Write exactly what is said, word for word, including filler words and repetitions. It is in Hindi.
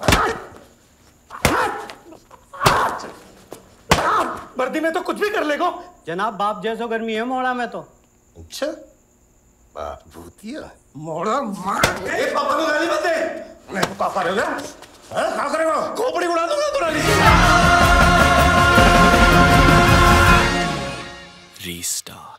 वर्दी में तो कुछ भी कर लेगो। जनाब बाप जैसो गर्मी है मोड़ा में तो। अच्छा बाप भूतिया मोड़ा मार। ए पापा को गाली मत दे। मैं तो पापा रहेगा। हाँ क्या करेगा? खोपड़ी उड़ा दूंगा तुम्हारी। रीस्टार्ट।